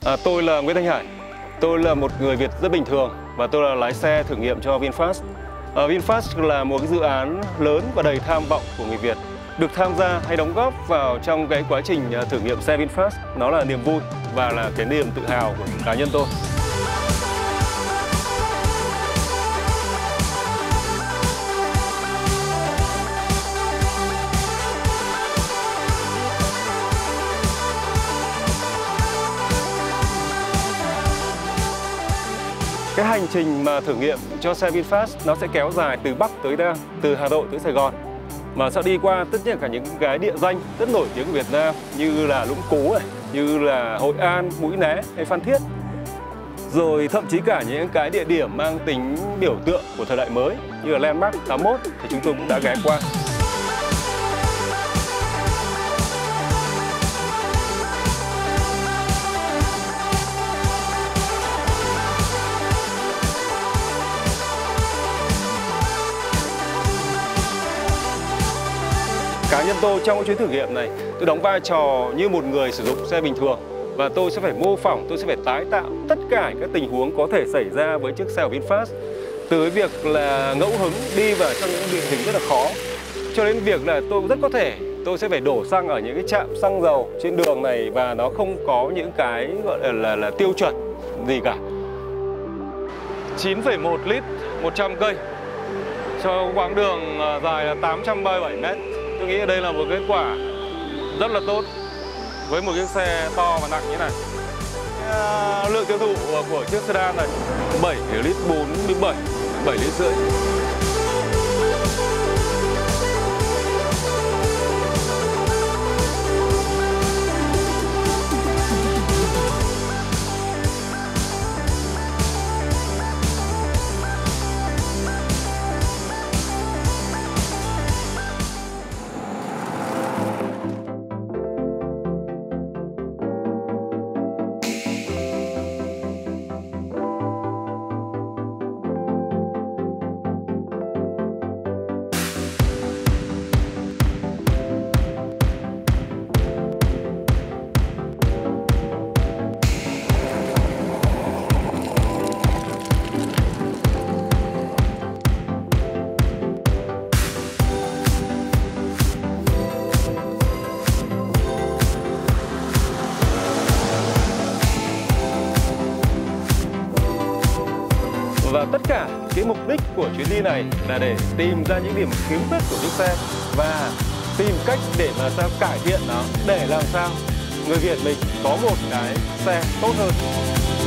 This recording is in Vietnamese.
Tôi là Nguyễn Thanh Hải. Tôi là một người Việt rất bình thường và tôi là lái xe thử nghiệm cho VinFast. VinFast là một cái dự án lớn và đầy tham vọng của người Việt. Được tham gia hay đóng góp vào trong cái quá trình thử nghiệm xe VinFast, nó là niềm vui và là cái niềm tự hào của cá nhân tôi. Cái hành trình mà thử nghiệm cho xe VinFast nó sẽ kéo dài từ Bắc tới Nam, từ Hà Nội tới Sài Gòn. Mà sẽ đi qua tất cả những cái địa danh rất nổi tiếng của Việt Nam như là Lũng Cú này, như là Hội An, Mũi Né hay Phan Thiết. Rồi thậm chí cả những cái địa điểm mang tính biểu tượng của thời đại mới như là Landmark 81 thì chúng tôi cũng đã ghé qua. Cá nhân tôi trong cái chuyến thử nghiệm này, tôi đóng vai trò như một người sử dụng xe bình thường và tôi sẽ phải mô phỏng, tôi sẽ phải tái tạo tất cả các tình huống có thể xảy ra với chiếc xe của VinFast. Từ cái việc là ngẫu hứng đi vào trong những địa hình rất là khó cho đến việc là tôi rất có thể tôi sẽ phải đổ xăng ở những cái trạm xăng dầu trên đường này và nó không có những cái gọi là tiêu chuẩn gì cả. 9,1 lít 100 cây cho quãng đường dài là 837 mét. Tôi nghĩ đây là một kết quả rất là tốt với một chiếc xe to và nặng như này. Lượng tiêu thụ của chiếc sedan này 7 lít 47, 7 lít rưỡi. Và tất cả cái mục đích của chuyến đi này là để tìm ra những điểm khiếm khuyết của chiếc xe và tìm cách để mà sao cải thiện nó để làm sao người Việt mình có một cái xe tốt hơn.